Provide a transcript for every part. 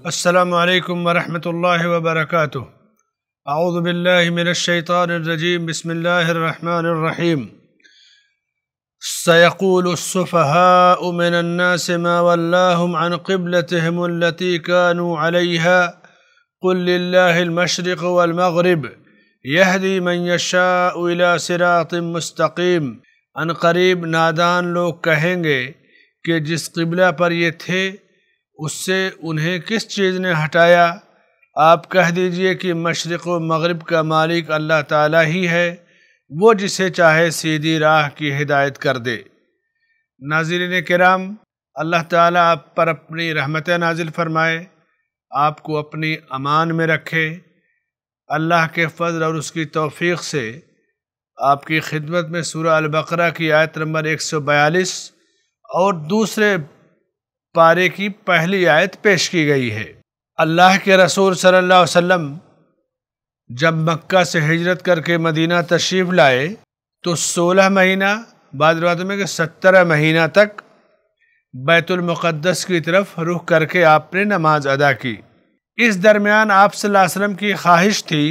السلام علیکم ورحمۃ اللہ وبرکاتہ۔ اعوذ باللہ من الشیطان الرجیم، بسم اللہ الرحمن الرحیم۔ سيقول السفهاء من الناس ما ولاهم عن قبلتهم التي كانوا عليها قل لله المشرق والمغرب يهدي من يشاء إلى صراط مستقيم۔ ان قریب نادان لوگ کہیں گے کہ جس قبلہ پر یہ تھے اس سے انہیں کس چیز نے ہٹایا؟ آپ کہہ دیجئے کہ مشرق و مغرب کا مالک اللہ تعالیٰ ہی ہے، وہ جسے چاہے سیدھی راہ کی ہدایت کر دے۔ ناظرین کرام، اللہ تعالیٰ آپ پر اپنی رحمت نازل فرمائے، آپ کو اپنی امان میں رکھے۔ اللہ کے فضل اور اس کی توفیق سے آپ کی خدمت میں سورہ البقرہ کی آیت نمبر 142 اور دوسرے پارے کی پہلی آیت پیش کی گئی ہے۔ اللہ کے رسول صلی اللہ علیہ وسلم جب مکہ سے ہجرت کر کے مدینہ تشریف لائے تو 16 مہینہ، بعض روایتوں میں کہ 17 مہینہ تک بیت المقدس کی طرف رخ کر کے آپ نے نماز ادا کی۔ اس درمیان آپ صلی اللہ علیہ وسلم کی خواہش تھی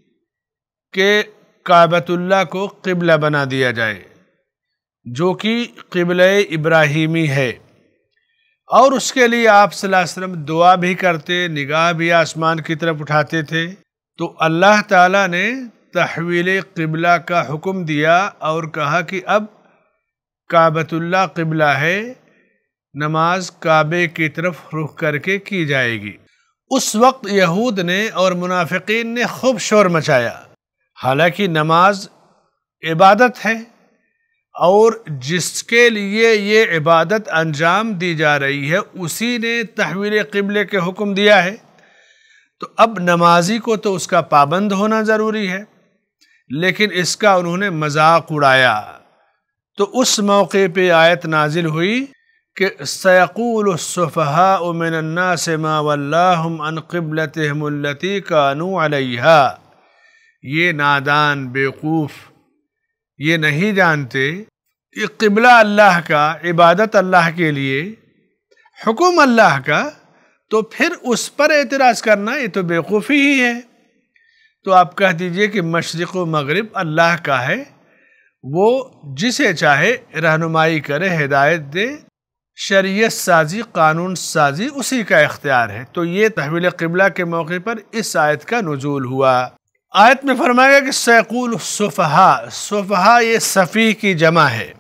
کہ کعبۃ اللہ کو قبلہ بنا دیا جائے، جو کہ قبلہ ابراہیمی ہے، اور اس کے لیے آپ صلی اللہ علیہ وسلم دعا بھی کرتے، نگاہ بھی آسمان کی طرف اٹھاتے تھے۔ تو اللہ تعالیٰ نے تحویل قبلہ کا حکم دیا اور کہا کہ اب کعبۃ اللہ قبلہ ہے، نماز کعبے کی طرف رخ کر کے کی جائے گی۔ اس وقت یہود نے اور منافقین نے خوب شور مچایا، حالانکہ نماز عبادت ہے اور جس کے لیے یہ عبادت انجام دی جا رہی ہے اسی نے تحویل قبلے کے حکم دیا ہے، تو اب نمازی کو تو اس کا پابند ہونا ضروری ہے، لیکن اس کا انہوں نے مذاق اڑایا۔ تو اس موقع پہ آیت نازل ہوئی کہ سَيَقُولُ السُّفَهَاءُ مِنَ النَّاسِ مَا وَلَّاهُمْ عَنْ قِبْلَتِهِمُ الَّتِي كَانُوا عَلَيْهَا۔ یہ نادان بیوقوف یہ نہیں جانتے کہ قبلہ اللہ کا، عبادت اللہ کے لیے، حکم اللہ کا، تو پھر اس پر اعتراض کرنا یہ تو بیوقوفی ہی ہے۔ تو آپ کہہ دیجئے کہ مشرق و مغرب اللہ کا ہے، وہ جسے چاہے رہنمائی کرے، ہدایت دے، شریعت سازی، قانون سازی اسی کا اختیار ہے۔ تو یہ تحویل قبلہ کے موقع پر اس آیت کا نزول ہوا۔ آیت میں فرمایا گیا کہ سیقول السفہاء، سفہاء یہ سفیہ کی جمع ہے۔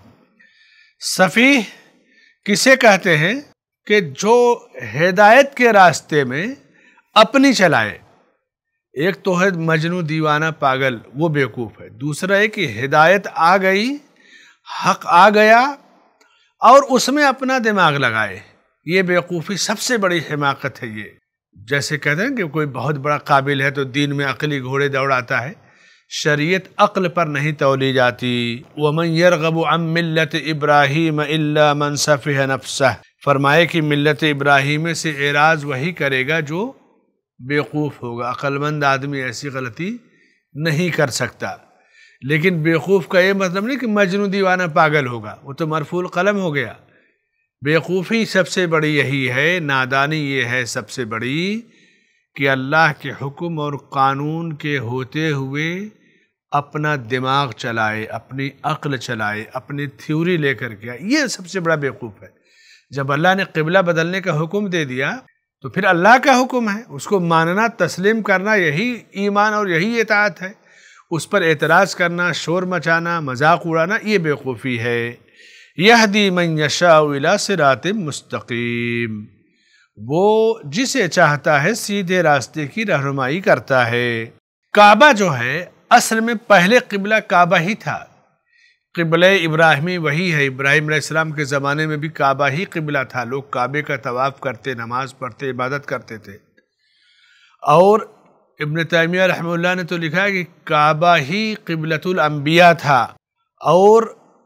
سفیہ کسے کہتے ہیں کہ جو ہدایت کے راستے میں اپنی چلائے۔ ایک تو ہے مجنون، دیوانہ، پاگل، وہ بیوقوف ہے۔ دوسرا ہے کہ ہدایت آ گئی، حق آ گیا اور اس میں اپنا دماغ لگائے، یہ بیوقوفی سب سے بڑی حماقت ہے۔ یہ جیسے کہتے ہیں کہ کوئی بہت بڑا قابل ہے تو دین میں عقلی گھوڑے دوڑاتا ہے، شریعت عقل پر نہیں تولی جاتی۔ وَمَنْ يَرْغَبُ عَنْ مِلَّةِ إِبْرَاهِيمَ إِلَّا مَنْ سَفِهَ نَفْسَهُ۔ فرمائے کہ ملت ابراہیم سے اعراض وہی کرے گا جو بیوقوف ہوگا، عقل مند آدمی ایسی غلطی نہیں کر سکتا۔ لیکن بیوقوف کا یہ مطلب نہیں کہ مجنون، دیوانہ، پاگل ہوگا، وہ تو مرفوع القلم ہو گیا۔ بیوقوفی سب سے بڑی یہی ہے، نادانی یہ ہے سب سے بڑی کہ اللہ کے حکم اور قانون کے ہوتے ہوئے اپنا دماغ چلائے، اپنی عقل چلائے، اپنی تھیوری لے کر کے، یہ سب سے بڑا بیوقوف ہے۔ جب اللہ نے قبلہ بدلنے کا حکم دے دیا تو پھر اللہ کا حکم ہے، اس کو ماننا، تسلیم کرنا، یہی ایمان اور یہی اطاعت ہے۔ اس پر اعتراض کرنا، شور مچانا، مذاق اڑانا، یہ بیوقوفی ہے۔ یہدی من یشاء الی صراط مستقیم، وہ جسے چاہتا ہے سیدھے راستے کی رہنمائی کرتا ہے۔ کعبہ جو ہے اصل میں پہلے قبلہ کعبہ ہی تھا، قبلہ ابراہیمی وہی ہے۔ ابراہیم علیہ السلام کے زمانے میں بھی کعبہ ہی قبلہ تھا، لوگ کعبے کا طواف کرتے، نماز پڑھتے، عبادت کرتے تھے۔ اور ابن تیمیہ رحمہ اللہ نے تو لکھا ہے کہ کعبہ ہی قبلۃ الانبیاء تھا، اور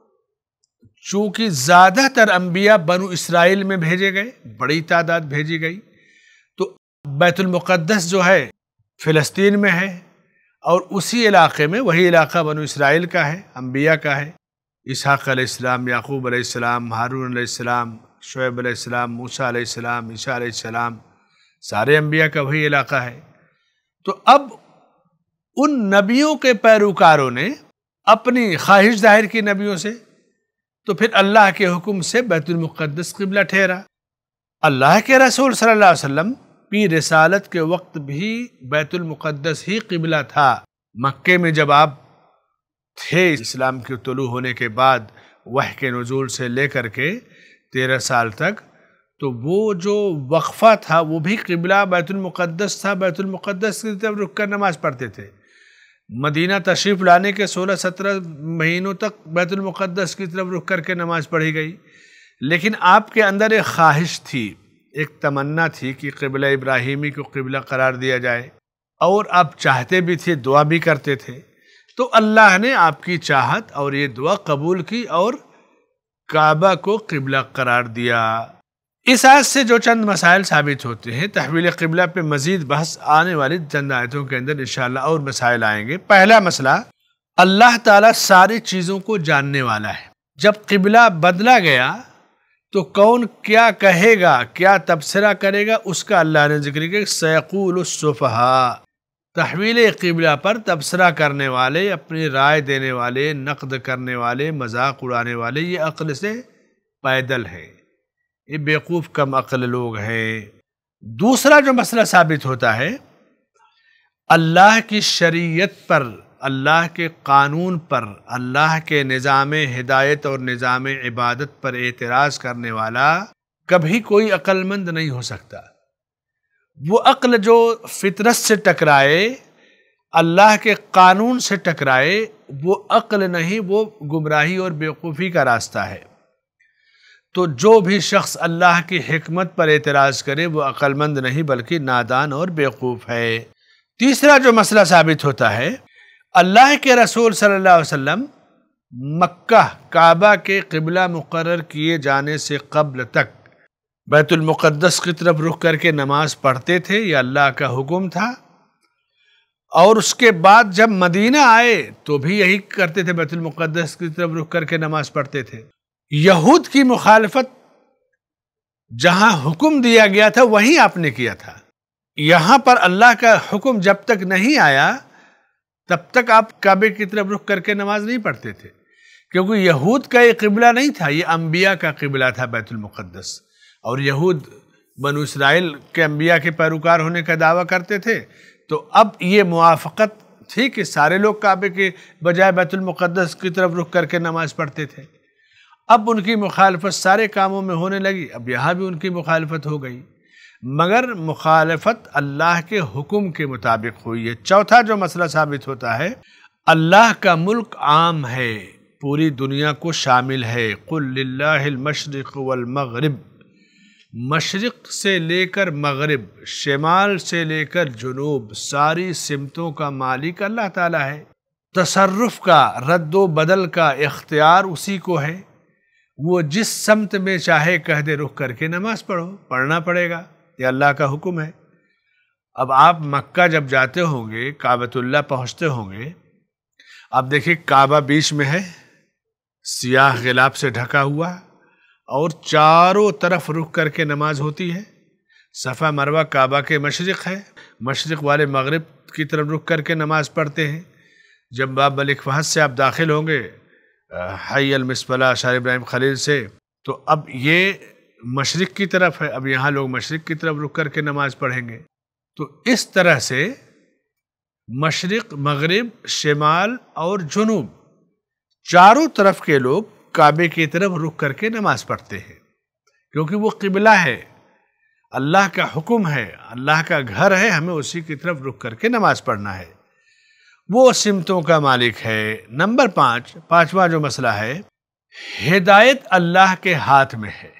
چونکہ زیادہ تر انبیاء بنو اسرائیل میں بھیجے گئے، بڑی تعداد بھیجی گئی، تو بیت المقدس جو ہے فلسطین میں ہے، اور اسی علاقے میں، وہی علاقہ بنو اسرائیل کا ہے، انبیاء کا ہے۔ اسحاق علیہ السلام، یعقوب علیہ السلام، ہارون علیہ السلام، شعیب علیہ السلام، موسیٰ علیہ السلام، عیسیٰ علیہ السلام، سارے انبیاء کا وہی علاقہ ہے۔ تو اب ان نبیوں کے پیروکاروں نے اپنی خواہش ظاہر کی نبیوں سے، تو پھر اللہ کے حکم سے بیت المقدس قبلہ ٹھہرا۔ اللہ کے رسول صلی اللہ علیہ وسلم کی رسالت کے وقت بھی بیت المقدس ہی قبلہ تھا۔ مکے میں جب آپ تھے، اسلام کے طلوع ہونے کے بعد وحی کے نزول سے لے کر کے 13 سال تک، تو وہ جو وقفہ تھا وہ بھی قبلہ بیت المقدس تھا۔ بیت المقدس کی طرف رک کر نماز پڑھتے تھے۔ مدینہ تشریف لانے کے 16-17 مہینوں تک بیت المقدس کی طرف رک کر کے نماز پڑھی گئی، لیکن آپ کے اندر ایک خواہش تھی، ایک تمنا تھی کہ قبلہ ابراہیمی کو قبلہ قرار دیا جائے، اور آپ چاہتے بھی تھے، دعا بھی کرتے تھے۔ تو اللہ نے آپ کی چاہت اور یہ دعا قبول کی اور کعبہ کو قبلہ قرار دیا۔ اس آیت سے جو چند مسائل ثابت ہوتے ہیں، تحویل قبلہ پہ مزید بحث آنے والی چند آیتوں کے اندر انشاءاللہ اور مسائل آئیں گے۔ پہلا مسئلہ، اللہ تعالیٰ ساری چیزوں کو جاننے والا ہے۔ جب قبلہ بدلا گیا تو کون کیا کہے گا، کیا تبصرہ کرے گا، اس کا اللہ نے ذکر کیا، سیقول السفہاء۔ تحویل قبلہ پر تبصرہ کرنے والے، اپنی رائے دینے والے، نقد کرنے والے، مذاق اڑانے والے، یہ عقل سے پیدل ہے، یہ بیوقوف کم عقل لوگ ہیں۔ دوسرا جو مسئلہ ثابت ہوتا ہے، اللہ کی شریعت پر، اللہ کے قانون پر، اللہ کے نظام ہدایت اور نظام عبادت پر اعتراض کرنے والا کبھی کوئی عقل مند نہیں ہو سکتا۔ وہ عقل جو فطرت سے ٹکرائے، اللہ کے قانون سے ٹکرائے، وہ عقل نہیں، وہ گمراہی اور بیوقوفی کا راستہ ہے۔ تو جو بھی شخص اللہ کی حکمت پر اعتراض کرے وہ عقل مند نہیں بلکہ نادان اور بیوقوف ہے۔ تیسرا جو مسئلہ ثابت ہوتا ہے، اللہ کے رسول صلی اللہ علیہ وسلم مکہ کعبہ کے قبلہ مقرر کیے جانے سے قبل تک بیت المقدس کی طرف رخ کر کے نماز پڑھتے تھے، یہ اللہ کا حکم تھا، اور اس کے بعد جب مدینہ آئے تو بھی یہی کرتے تھے، بیت المقدس کی طرف رخ کر کے نماز پڑھتے تھے۔ یہود کی مخالفت جہاں حکم دیا گیا تھا وہیں آپ نے کیا تھا، یہاں پر اللہ کا حکم جب تک نہیں آیا تب تک آپ کعبے کی طرف رخ کر کے نماز نہیں پڑھتے تھے، کیونکہ یہود کا یہ قبلہ نہیں تھا، یہ انبیاء کا قبلہ تھا بیت المقدس، اور یہود بنو اسرائیل کے انبیاء کے پیروکار ہونے کا دعویٰ کرتے تھے۔ تو اب یہ موافقت تھی کہ سارے لوگ کعبے کے بجائے بیت المقدس کی طرف رخ کر کے نماز پڑھتے تھے۔ اب ان کی مخالفت سارے کاموں میں ہونے لگی، اب یہاں بھی ان کی مخالفت ہو گئی، مگر مخالفت اللہ کے حکم کے مطابق ہوئی ہے۔ چوتھا جو مسئلہ ثابت ہوتا ہے، اللہ کا ملک عام ہے، پوری دنیا کو شامل ہے۔ قُلْ لِلَّهِ الْمَشْرِقُ وَالْمَغْرِبُ، مشرق سے لے کر مغرب، شمال سے لے کر جنوب، ساری سمتوں کا مالک اللہ تعالیٰ ہے۔ تصرف کا، رد و بدل کا اختیار اسی کو ہے، وہ جس سمت میں چاہے کہہ دے رخ کر کے نماز پڑھو، پڑھنا پڑے گا، یہ اللہ کا حکم ہے۔ اب آپ مکہ جب جاتے ہوں گے، کعبۃ اللہ پہنچتے ہوں گے، اب دیکھیں کعبہ بیچ میں ہے، سیاہ غلاف سے ڈھکا ہوا، اور چاروں طرف رخ کر کے نماز ہوتی ہے۔ صفا مروہ کعبہ کے مشرق ہے، مشرق والے مغرب کی طرف رخ کر کے نماز پڑھتے ہیں۔ جب باب ملک فہد سے آپ داخل ہوں گے، حی المسفلہ شاہ ابراہیم خلیل سے، تو اب یہ مشرق کی طرف ہے، اب یہاں لوگ مشرق کی طرف رخ کر کے نماز پڑھیں گے۔ تو اس طرح سے مشرق، مغرب، شمال اور جنوب، چاروں طرف کے لوگ کعبے کی طرف رخ کر کے نماز پڑھتے ہیں، کیونکہ وہ قبلہ ہے، اللہ کا حکم ہے، اللہ کا گھر ہے، ہمیں اسی کی طرف رخ کر کے نماز پڑھنا ہے، وہ سمتوں کا مالک ہے۔ نمبر 5، پانچواں جو مسئلہ ہے، ہدایت اللہ کے ہاتھ میں ہے۔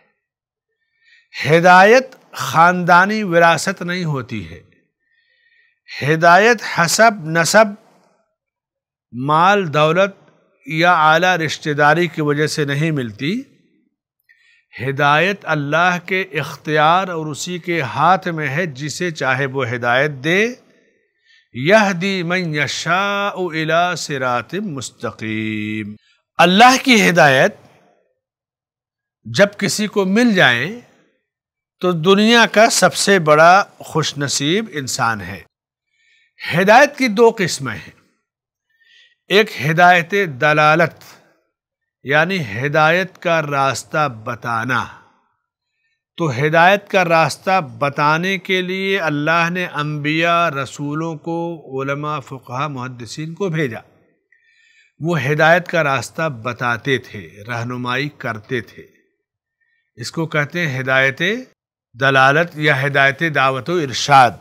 ہدایت خاندانی وراثت نہیں ہوتی ہے، ہدایت حسب نسب، مال دولت یا اعلیٰ رشتہ داری کی وجہ سے نہیں ملتی۔ ہدایت اللہ کے اختیار اور اسی کے ہاتھ میں ہے، جسے چاہے وہ ہدایت دے۔ یہدی من یشاء الی صراط مستقیم، اللہ کی ہدایت جب کسی کو مل جائے تو دنیا کا سب سے بڑا خوش نصیب انسان ہے۔ ہدایت کی دو قسمیں ہیں، ایک ہدایت دلالت یعنی ہدایت کا راستہ بتانا۔ تو ہدایت کا راستہ بتانے کے لیے اللہ نے انبیاء، رسولوں کو، علماء، فقہاء، محدثین کو بھیجا۔ وہ ہدایت کا راستہ بتاتے تھے، رہنمائی کرتے تھے۔ اس کو کہتے ہیں ہدایت دلالت یا ہدایت دعوت و ارشاد۔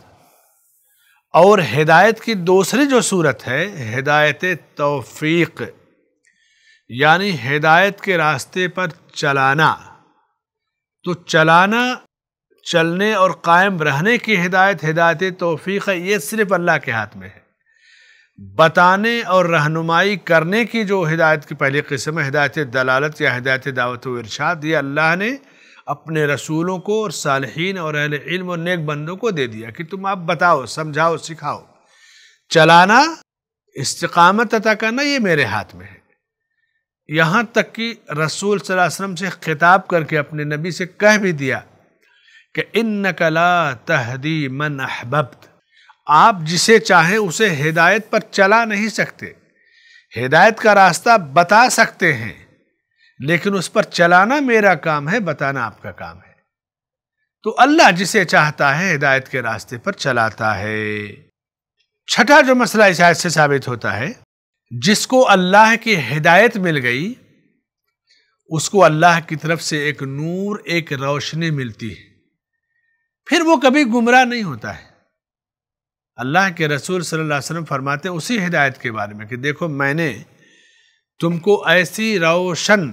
اور ہدایت کی دوسری جو صورت ہے ہدایت توفیق، یعنی ہدایت کے راستے پر چلانا۔ تو چلنے اور قائم رہنے کی ہدایت ہدایت توفیق ہے، یہ صرف اللہ کے ہاتھ میں ہے۔ بتانے اور رہنمائی کرنے کی جو ہدایت کی پہلی قسم ہے ہدایت دلالت یا ہدایت دعوت و ارشاد، یہ اللہ نے اپنے رسولوں کو اور صالحین اور اہل علم اور نیک بندوں کو دے دیا کہ تم آپ بتاؤ، سمجھاؤ، سکھاؤ۔ چلانا، استقامت عطا کرنا یہ میرے ہاتھ میں ہے۔ یہاں تک کہ رسول صلی اللہ علیہ وسلم سے خطاب کر کے اپنے نبی سے کہہ بھی دیا کہ اِنَّكَ لَا تَهْدِي مَنْ أَحْبَبْتَ، آپ جسے چاہیں اسے ہدایت پر چلا نہیں سکتے۔ ہدایت کا راستہ بتا سکتے ہیں لیکن اس پر چلانا میرا کام ہے، بتانا آپ کا کام ہے۔ تو اللہ جسے چاہتا ہے ہدایت کے راستے پر چلاتا ہے۔ چھٹا جو مسئلہ اس آیت سے ثابت ہوتا ہے، جس کو اللہ کی ہدایت مل گئی اس کو اللہ کی طرف سے ایک نور، ایک روشنی ملتی ہے، پھر وہ کبھی گمراہ نہیں ہوتا ہے۔ اللہ کے رسول صلی اللہ علیہ وسلم فرماتے ہیں اسی ہدایت کے بارے میں کہ دیکھو میں نے تم کو ایسی روشن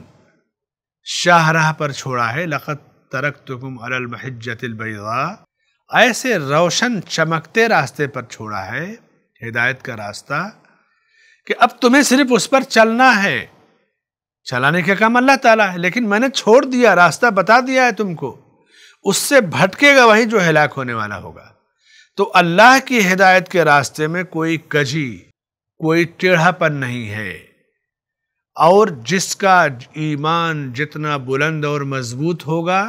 شاہراہ پر چھوڑا ہے، لَقَدْ تَرَكْتُكُمْ عَلَى الْمَحِجَّةِ الْبَيْضَاءِ، ایسے روشن چمکتے راستے پر چھوڑا ہے، ہدایت کا راستہ، کہ اب تمہیں صرف اس پر چلنا ہے۔ چلانے کا کام اللہ تعالیٰ ہے، لیکن میں نے چھوڑ دیا، راستہ بتا دیا ہے تم کو، اس سے بھٹکے گا وہی جو ہلاک ہونے والا ہوگا۔ تو اللہ کی ہدایت کے راستے میں کوئی کجی، کوئی ٹیڑھا پن نہیں ہے، اور جس کا ایمان جتنا بلند اور مضبوط ہوگا،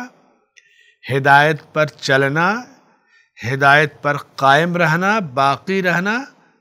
ہدایت پر چلنا، ہدایت پر قائم رہنا، باقی رہنا،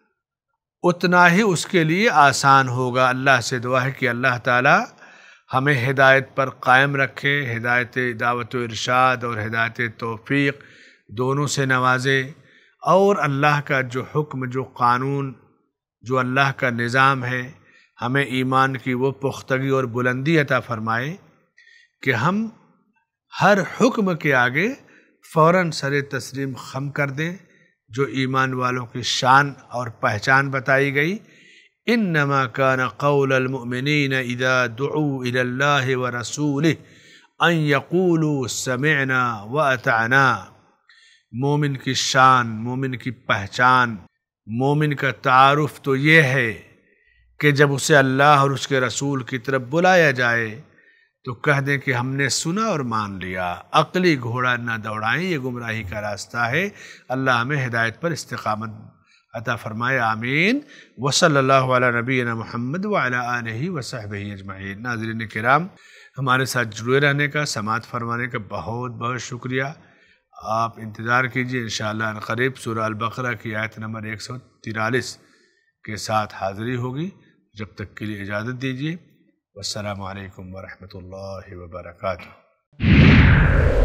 اتنا ہی اس کے لیے آسان ہوگا۔ اللہ سے دعا ہے کہ اللہ تعالی ہمیں ہدایت پر قائم رکھے، ہدایت دعوت و ارشاد اور ہدایت توفیق دونوں سے نوازے، اور اللہ کا جو حکم، جو قانون، جو اللہ کا نظام ہے، ہمیں ایمان کی وہ پختگی اور بلندی عطا فرمائے کہ ہم ہر حکم کے آگے فوراً سر تسلیم خم کر دیں، جو ایمان والوں کی شان اور پہچان بتائی گئی۔ انما کان قول المؤمنین اذا دعوا الى اللہ ورسولہ ان یقولوا سمعنا واطعنا۔ مومن کی شان، مومن کی پہچان، مومن کا تعارف تو یہ ہے کہ جب اسے اللہ اور اس کے رسول کی طرف بلایا جائے تو کہہ دیں کہ ہم نے سنا اور مان لیا۔ عقلی گھوڑا نہ دوڑائیں، یہ گمراہی کا راستہ ہے۔ اللہ ہمیں ہدایت پر استقامت عطا فرمائے، آمین۔ وصلی اللہ علی نبینا محمد وعلی آلہ وصحبہ اجمعین۔ ناظرین کرام، ہمارے ساتھ جڑے رہنے کا، سماعت فرمانے کا بہت بہت شکریہ۔ آپ انتظار کیجئے، انشاءاللہ عنقریب سورہ البقرہ کی آیت نمبر 143 کے ساتھ حاضری ہوگی۔ جب تک کے لیے اجازت دیجیے، والسلام علیکم ورحمۃ اللہ وبرکاتہ۔